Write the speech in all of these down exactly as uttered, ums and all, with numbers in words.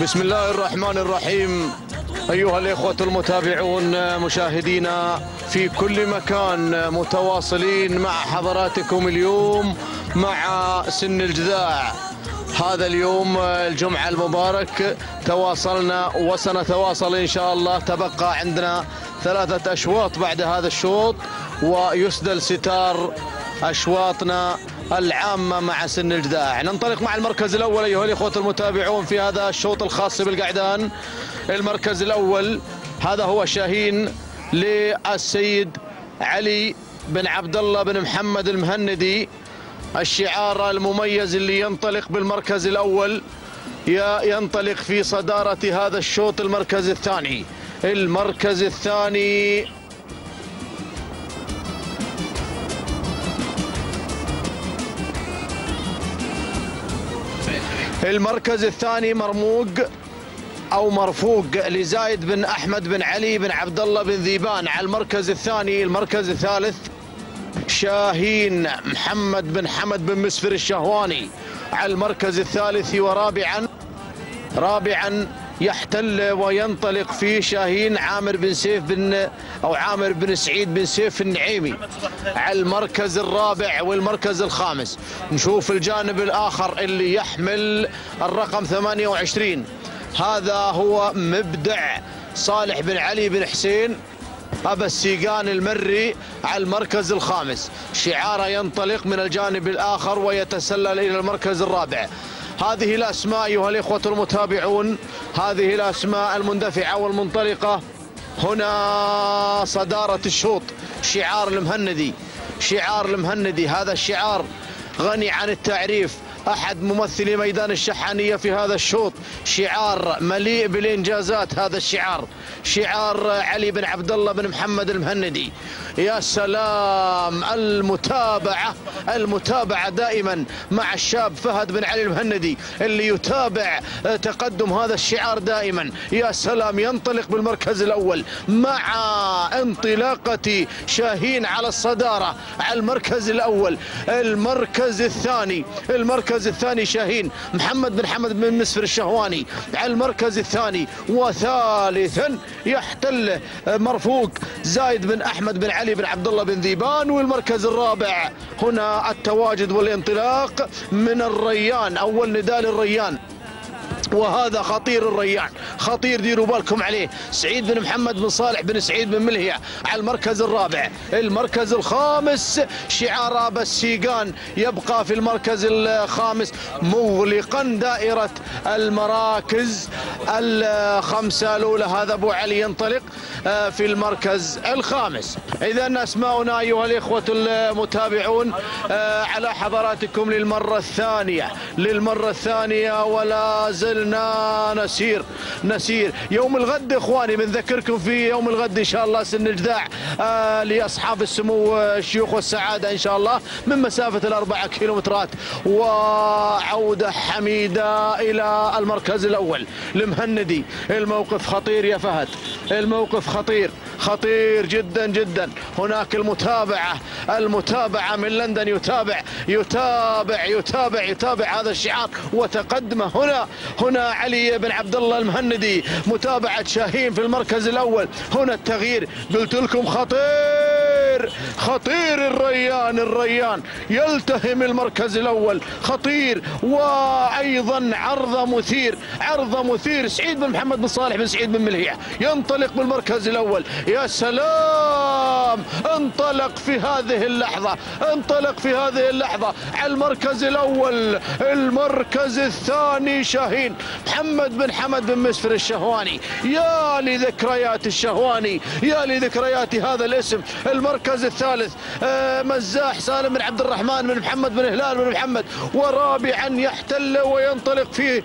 بسم الله الرحمن الرحيم. أيها الإخوة المتابعون مشاهدينا في كل مكان، متواصلين مع حضراتكم اليوم مع سن الجذاع. هذا اليوم الجمعة المبارك تواصلنا وسنتواصل إن شاء الله. تبقى عندنا ثلاثة أشواط بعد هذا الشوط ويسدل ستار أشواطنا العامة مع سن الجذاع. ننطلق مع المركز الأول أيها الإخوة المتابعون في هذا الشوط الخاص بالقعدان. المركز الأول هذا هو شاهين للسيد علي بن عبد الله بن محمد المهندي. الشعار المميز اللي ينطلق بالمركز الأول ينطلق في صدارة هذا الشوط. المركز الثاني المركز الثاني المركز الثاني مرموق أو مرفوق لزايد بن أحمد بن علي بن عبد الله بن ذيبان على المركز الثاني. المركز الثالث شاهين محمد بن حمد بن مسفر الشهواني على المركز الثالث. ورابعا رابعا يحتل وينطلق فيه شاهين عامر بن سيف بن أو عامر بن سعيد بن سيف النعيمي على المركز الرابع والمركز الخامس. نشوف الجانب الآخر اللي يحمل الرقم ثمانية وعشرين، هذا هو مبدع صالح بن علي بن حسين أبا السيقان المري على المركز الخامس. شعاره ينطلق من الجانب الآخر ويتسلل إلى المركز الرابع. هذه الأسماء أيها الإخوة المتابعون، هذه الأسماء المندفعة والمنطلقة. هنا صدارة الشوط شعار المهندي، شعار المهندي. هذا الشعار غني عن التعريف، أحد ممثلي ميدان الشحانية في هذا الشوط. شعار مليء بالإنجازات، هذا الشعار شعار علي بن عبد الله بن محمد المهندي. يا سلام، المتابعة المتابعة دائما مع الشاب فهد بن علي المهندي اللي يتابع تقدم هذا الشعار دائما. يا سلام، ينطلق بالمركز الأول مع انطلاقة شاهين على الصدارة على المركز الأول. المركز الثاني المركز الثاني شاهين محمد بن حمد بن مسفر الشهواني على المركز الثاني. وثالثا يحتل مرفوق زايد بن أحمد بن علي بن عبد الله بن ذيبان. والمركز الرابع هنا التواجد والانطلاق من الريان، أول نداء للريان، وهذا خطير الريان، خطير، ديروا بالكم عليه. سعيد بن محمد بن صالح بن سعيد بن ملهية على المركز الرابع. المركز الخامس شعار أبا السيقان يبقى في المركز الخامس مغلقا دائرة المراكز الخمسة الأولى. هذا أبو علي ينطلق في المركز الخامس. إذا أسماؤنا أيها الإخوة المتابعون على حضراتكم للمرة الثانية للمرة الثانية ولا زلنا نسير نسير يوم الغد إخواني. بنذكركم في يوم الغد إن شاء الله سن الجذاع آه لأصحاب السمو الشيوخ والسعادة إن شاء الله من مسافة الأربعة كيلومترات. وعودة حميدة إلى المركز الأول المهندي. الموقف خطير يا فهد، الموقف خطير خطير جدا جدا. هناك المتابعة المتابعة من لندن، يتابع يتابع يتابع يتابع هذا الشعار وتقدمه. هنا هنا علي بن عبد الله المهندي، متابعة شاهين في المركز الأول. هنا التغيير، قلت لكم خطير خطير الريان الريان يلتهم المركز الأول، خطير. وأيضا عرضة مثير عرضة مثير سعيد بن محمد بن صالح بن سعيد بن ملهية ينطلق بالمركز الأول. يا سلام، انطلق في هذه اللحظة انطلق في هذه اللحظة على المركز الأول. المركز الثاني شاهين محمد بن حمد بن مسفر الشهواني. يا لذكريات الشهواني، يا لذكريات هذا الاسم. المركز الثالث مزاح سالم بن عبد الرحمن بن محمد بن هلال بن محمد. ورابعا يحتل وينطلق فيه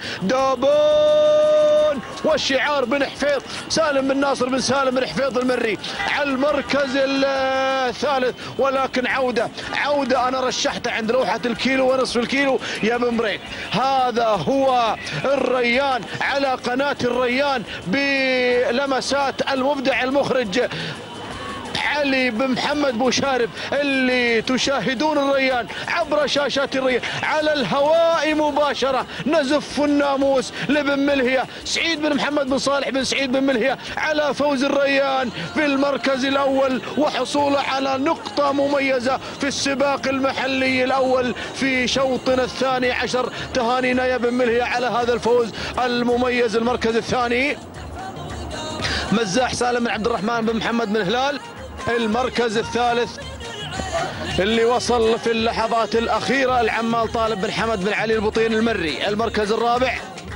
دابون والشعار بن حفيظ سالم بن ناصر بن سالم بن حفيظ المري على المركز الثالث. ولكن عودة عودة أنا رشحته عند لوحة الكيلو ونصف الكيلو يا بن بريك. هذا هو الريان على قناة الريان بلمسات المبدع المخرج علي بن محمد بوشارب اللي تشاهدون الريان عبر شاشات الريان على الهواء مباشرة. نزف الناموس لبن ملهية، سعيد بن محمد بن صالح بن سعيد بن ملهية على فوز الريان في المركز الأول وحصوله على نقطة مميزة في السباق المحلي الأول في شوطنا الثاني عشر. تهانينا يا بن ملهية على هذا الفوز المميز. المركز الثاني مزاح سالم بن عبد الرحمن بن محمد بن هلال. المركز الثالث اللي وصل في اللحظات الأخيرة العمال طالب بن حمد بن علي البطين المري. المركز الرابع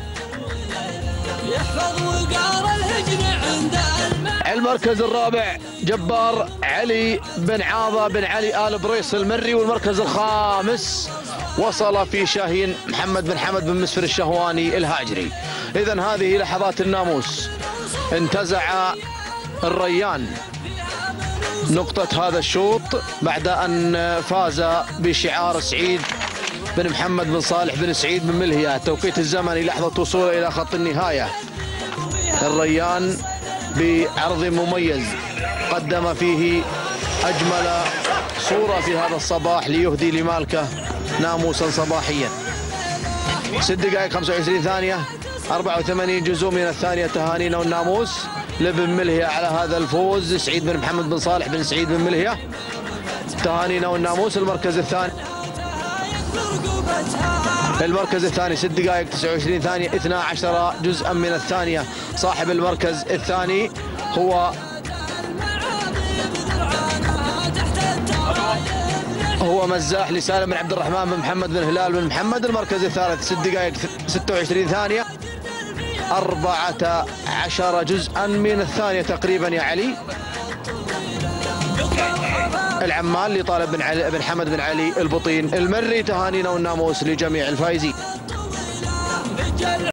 المركز الرابع جبار علي بن عاضة بن علي آل بريص المري. والمركز الخامس وصل في شاهين محمد بن حمد بن مسفر الشهواني الهاجري. إذن هذه لحظات الناموس. انتزع الريان نقطة هذا الشوط بعد أن فاز بشعار سعيد بن محمد بن صالح بن سعيد بن ملهية. التوقيت الزمني لحظة وصوله إلى خط النهاية. الريان بعرض مميز قدم فيه أجمل صورة في هذا الصباح ليهدي لمالكه ناموسا صباحيا. ست دقائق خمسة وعشرين ثانية أربعة وثمانين جزء من الثانية. تهانينا والناموس لبن ملهية على هذا الفوز. سعيد بن محمد بن صالح بن سعيد بن ملهية تهانينا والناموس. المركز الثاني المركز الثاني ست دقائق تسعة وعشرين ثانية اثنا عشر جزءا من الثانية. صاحب المركز الثاني هو هو مزاح لسالم بن عبد الرحمن بن محمد بن هلال بن محمد. المركز الثالث ست دقائق ستة وعشرين ثانية أربعة عشر جزءا من الثانية تقريبا يا علي. العمال لطالب بن علي بن حمد بن علي البطين المري. تهانينا والناموس لجميع الفائزين.